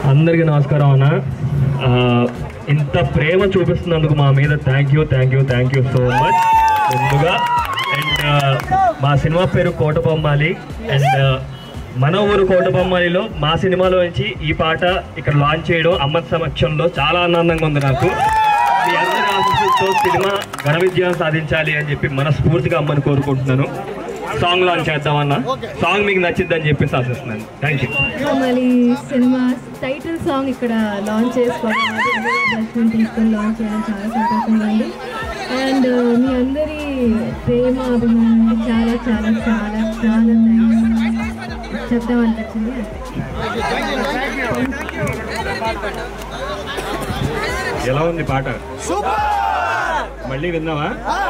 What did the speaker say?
అందరికీ నమస్కారం అన్న. ఇంత ప్రేమ చూపిస్తున్నందుకు మా మీద థ్యాంక్ యూ సో మచ్ ముందుగా. అండ్ మా సినిమా పేరు కోటబొమ్మాలి. అండ్ మన ఊరు కోటబొమ్మాలిలో మా సినిమాలో నుంచి ఈ పాట ఇక్కడ లాంచ్ చేయడం అమ్మ సమక్షంలో చాలా ఆనందంగా ఉంది నాకు. మీ అందరి ఆశీస్సులతో సినిమా ఘన విజయం సాధించాలి అని చెప్పి మనస్ఫూర్తిగా అమ్మని కోరుకుంటున్నాను. సాంగ్ లాంచ్ చేద్దామన్న. సాంగ్ మీకు నచ్చిద్దని చెప్పేసి ఆశిస్తున్నాను. Thank you. మళ్ళీ సినిమా టైటిల్ సాంగ్ ఇక్కడ లాంచ్ చేసుకోవడం, దర్శనం తీసుకొని లాంచ్ చేయడం చాలా సంతోషంగా ఉంది. అండ్ మీ అందరి ప్రేమ అభిమానం చాలా చాలా చాలా చాలా థ్యాంక్స్ చెప్తామనిపించింది. ఎలా ఉంది పాట? మళ్ళీ విందామా?